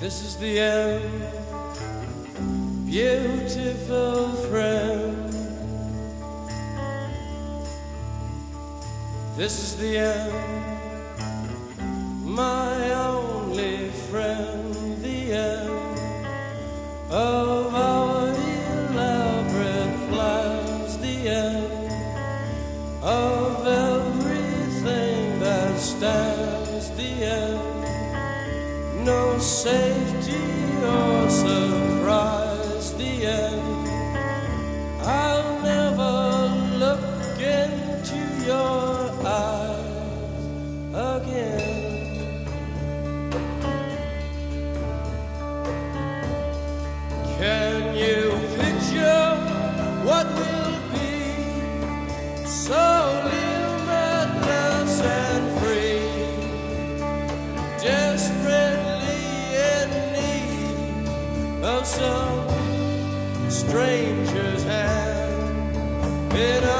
This is the end, beautiful friend. This is the end, my only friend. The end of our elaborate plans. The end of everything that stands. The end. No safety or surprise, the end. I'll never look into your eyes again. Can you picture what will be so limitless and free? Desperate of some stranger's hand in a